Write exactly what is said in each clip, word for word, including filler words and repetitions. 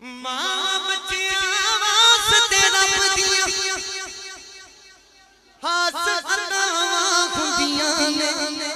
मां बच्चियां वास्ते रब दियां हास अदावां हुंदियां ने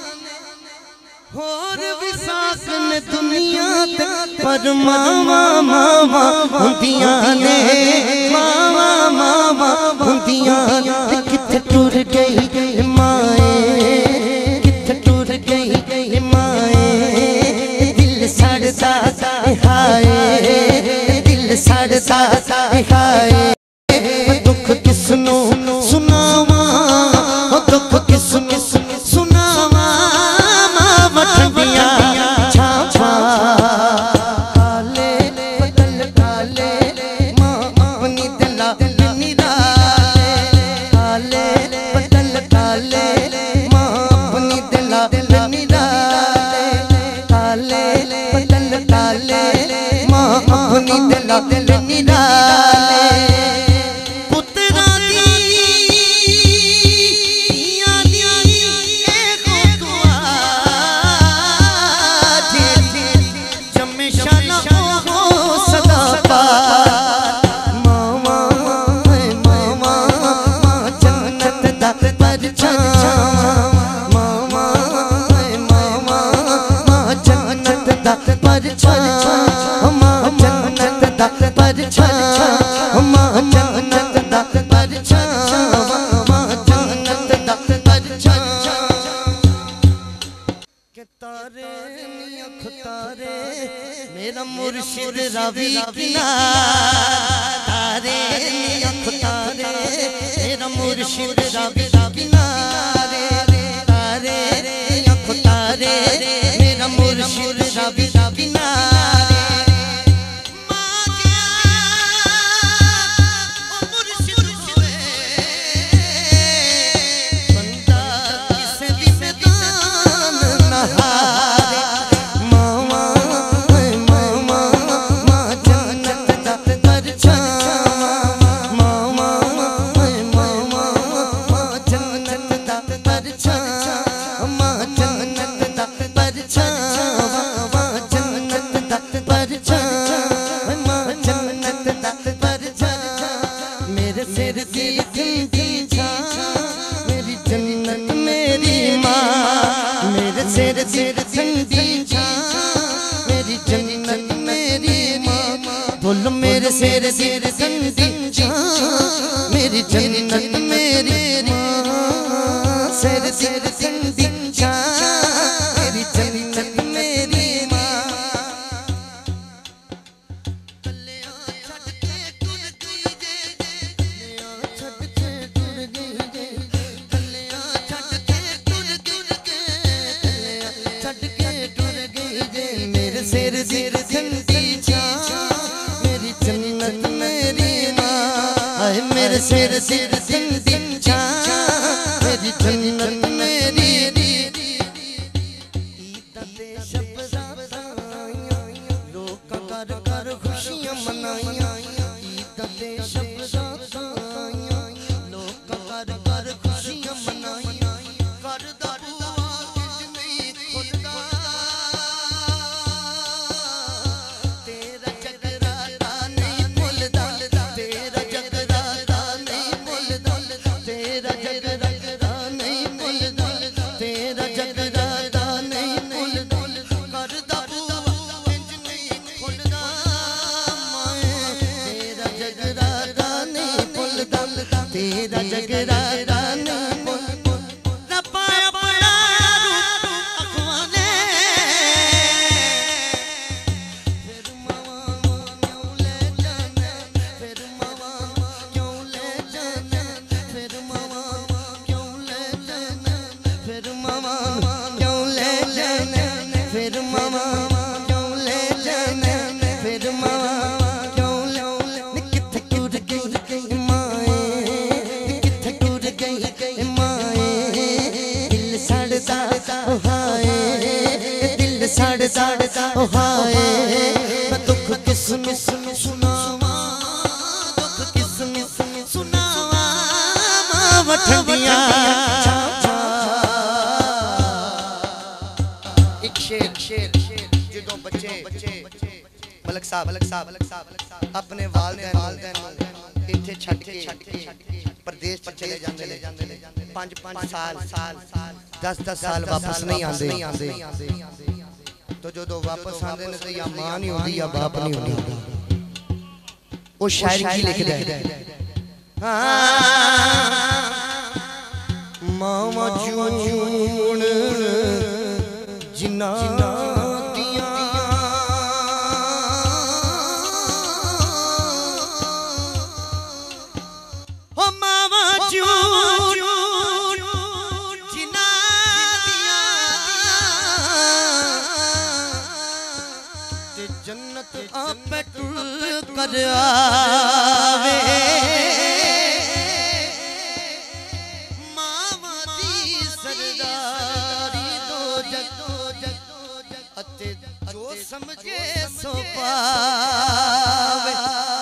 होर भी सास ने दुनिया ते पर मावा मावा हुंदियां ने मावा मावा हुंदियां किथे टुर गई माए किथे टुर गई माए दिल सड़दा हाय दिल सड़दा हाय दुख किसनू सुनावा दुख किसनू सुनावा वठदियां छापा काले बदल काले मां अपनी दिला निराले काले बदल काले मां अपनी दिला निराले काले बदल काले मां अपनी दिला निराले पुत्रा दी मेरा मुर्शिद रवि किनारे अख तारे मेरा मुर्शिद रवि किनारे तारे अख तारे मेरा मुर्शिद रवि किनारे मां क्या मुर्शिद होए बंदा किसे भी मैदान नहारे मेरे सिर दी ठंडी छां मेरी जन्नत मेरी मां मेरे सिर दी ठंडी छां मेरी जन्नत मेरी मां बोलो मेरे सिर दी ठंडी छां मेरी जन्नत मेरी मां सिर सिर ठंडी छां मेरी जन्नत मेरी मां सिर सिर ठंडी छां मेरी जन्नत मेरी मां हाय मेरे सिर सिर ठंडी छां मेरी जन्नत मेरी ईद दे शब रातां लोक कर कर खुशियां मनाइयां ईद दे शब रातां लोक कर कर खुशियां मनाइयां करदा तेरा जगराता नहीं बोल रब्बा अपना रूप अखवाने फिर मावा क्यों ले जाना फिर मावा क्यों ले जाना फिर मावा क्यों ले जाना फिर मावा क्यों ले जाना फिर मावा क्यों ले जाना फिर मावा क्यों ले किथे टूट गई दिल सड़दा हाय मैं दुख किसनू सुनावा दुख किसनू सुनावा वठदियां एक शेर शेर जो बच्चे मलक साहब मलक साहब अपने वालिदैन वालिदैन इत्थे छड्ड के छड्ड के प्रदेश च चले जांदे ने पांच पांच साल साल दस दस साल वापस नहीं आंदे। तो जो वापस आंदे ने तो या मां नहीं होंदी या बाप नहीं होंदा। वो शायर की लिखदा है मामा जून जिन्ना जन्नत आप टुल कर आवे मामा दी सरदारी दो जग अते जो समझे सो पावे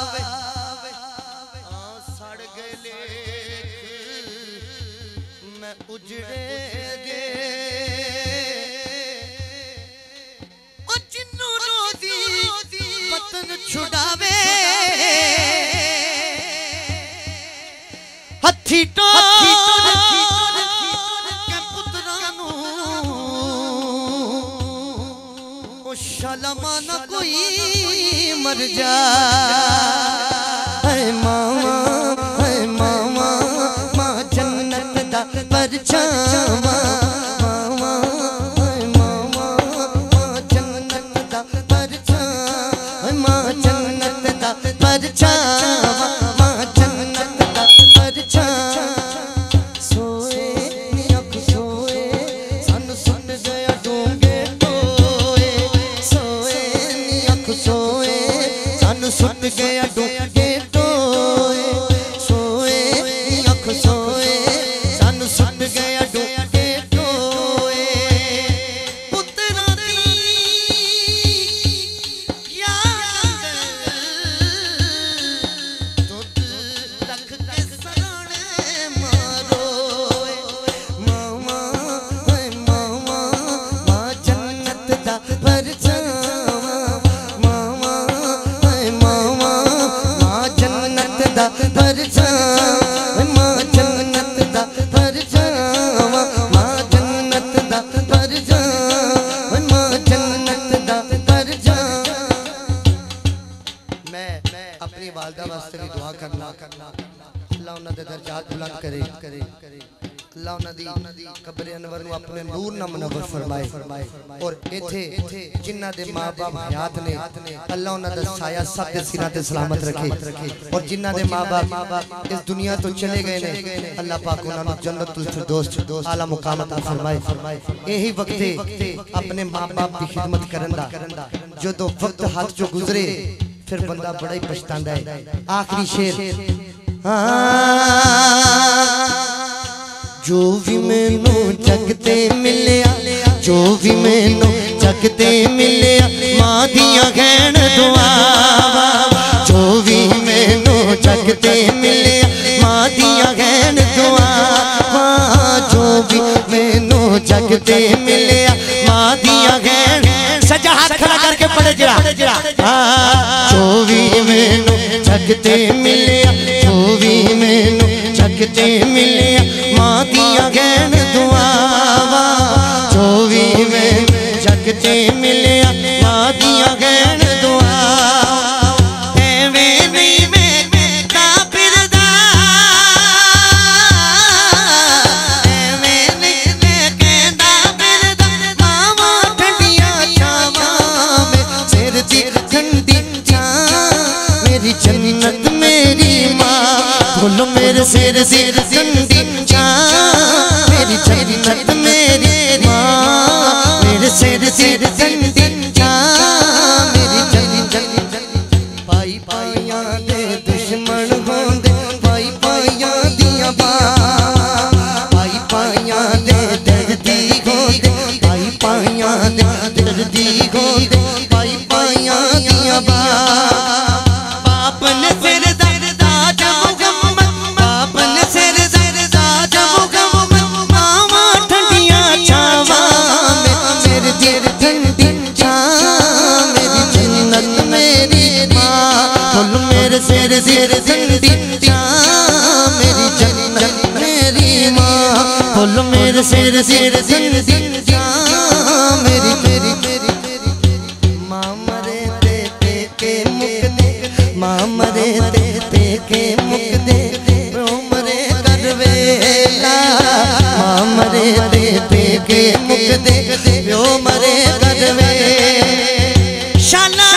सड़ गले मैं उजड़े दे वतन छुड़ावे हथी टोर के पुत्रां नू ओ शलमा ना कोई मर जा है मामा है मामा मां जन्नत दा परछावा सुट गया डूंगे टोए सोए अख सोए सन सुट गया डूंगे टोए पुत्रा दी याद दुध रख के सराणे मारोए मामा है मामा मां जन्नत दा परछावा परछावा मां जन्नत दा परछावा मां जन्नत दा परछावा मां जन्नत दा परछावा। मैं अपनी वालिदा वास्ते भी दुआ करना अल्लाह उन्हां दे दर्जात बुलंद करे अल्लाह उन्हां दी कब्र अनवर नूं अपने नूर नाल मुनव्वर फरमाए और इथे जिन्हां दे मां बाप हयात ने अल्लाह उन्हां दा साया सब दे सिरां ते सलामत रखे और जिन्हां दे मां बाप इस दुनिया तो चले गए ने अल्लाह पाक उन्हां नूं जन्नतुल फिरदौस आला मुकाम अता फरमाए। यही वक्त अपने मां बाप की खिदमत करन दा जदों वक्त हाथ चो गुजरे फिर बंदा बड़ा ही पछतांदा है। आखिरी शेर जो भी मैनू जगते मिलिया जो भी मैनू जगते मिलिया मां दियां गैण दुआवा जो भी मैनू जगते मिलिया मां दियां गैण दुआवा जो भी मैनू जगते मिलिया मां दियां गैण सजा हाथ खड़ा करके पड़े जरा जो भी मैनू जगते मिलिया जो भी मैनू जगते मिलिया मां दियां गैण दुआवा जो भी मैनू जगते मिलिया मां दियां गैण दुआवा एवें नहीं मैं काफिरदा एवें नहीं मैं कहंदा फिरदा मावां ठंडियां छावां में सिर दी ठंडी छां मेरी जन्नत मेरी मां बोलो मेरे सिर सिर ठंडी छां मेरी जन्नत मेरी मां मेरे सिर सिर ठंडी छां मेरी जन्नत पाई पाइयां दे दुश्मन होंदे पाई पाइयां दियां बां पाई पाइयां दे दर्दी होंदे पाई पाइयां दे दर्दी होंदे पाई पाइयां दियां बां बाप ने सिर मेरी मेरे सिर सिर ठंडी छां मेरी जन्नत मेरी माँ बोलो मेरे सिर सिर ठंडी छां मेरी मेरी मेरी माँ मरे ते ते के मुक दे माँ मरे ते ते के मुक दे रो मरे करवेला माँ मरे ते ते के मुक दे रो मरे करवे शाला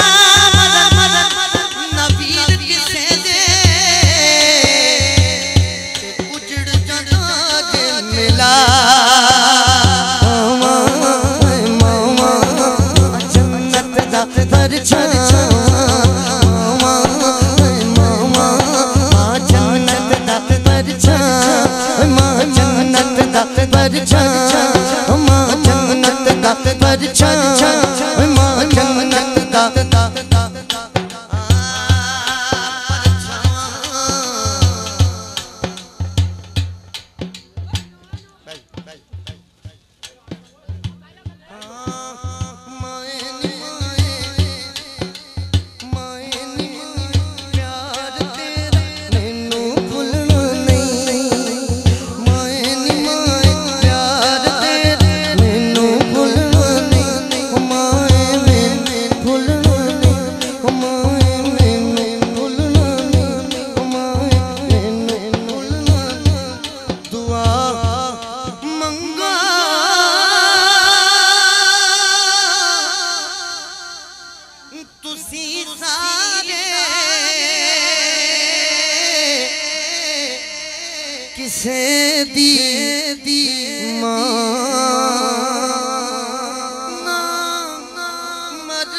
किसे दी दी माँ मर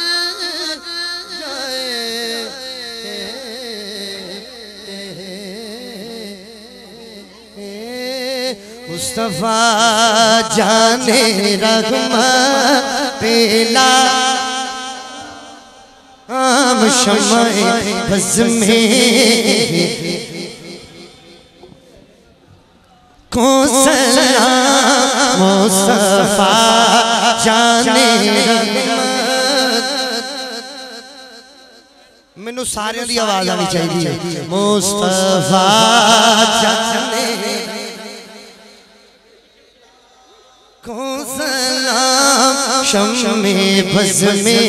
जाए मुस्तफा जाने रहमत पेला आम शमाए बज़ में को सलाम मुस्तफा जाने रहमत मैनू सारे दी आवाज आनी चाहिए मुस्तफा जाने को सलाम शम्मे बज़ में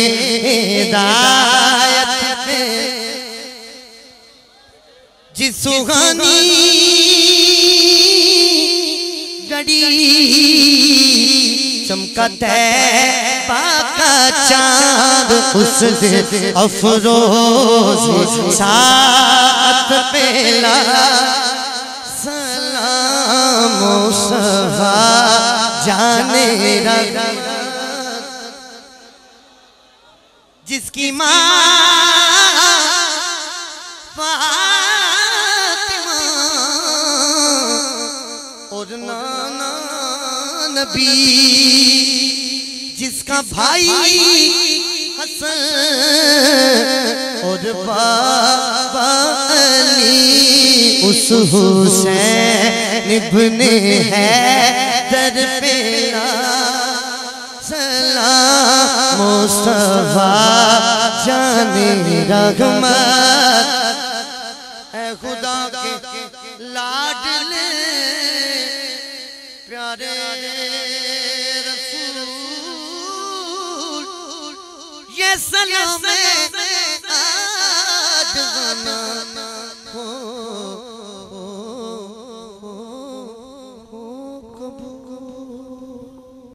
हिदायत पे जिस सुहानी चमका तैबा का चाँद उस दिन अफरोज साथ पेला सलाम मुस्तफा जाने रहमत जिसकी माँ और नाना नबी जिसका भाई हसन और बाबा अली उस हुसैन इब्ने हैदर पे सलाम मुस्तफा जाने रहमत ऐ खुदा के लाडले प्यारे रसूल ये सलाम